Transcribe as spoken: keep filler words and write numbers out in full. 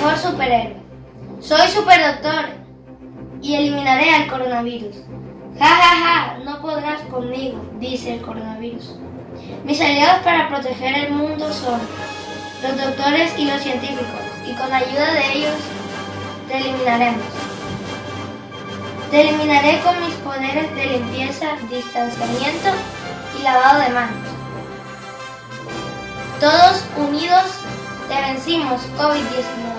mejor superhéroe. Soy superdoctor y eliminaré al coronavirus. Ja, ja, ja, no podrás conmigo, dice el coronavirus. Mis aliados para proteger el mundo son los doctores y los científicos, y con ayuda de ellos te eliminaremos. Te eliminaré con mis poderes de limpieza, distanciamiento y lavado de manos. Todos unidos te vencimos, COVID diecinueve.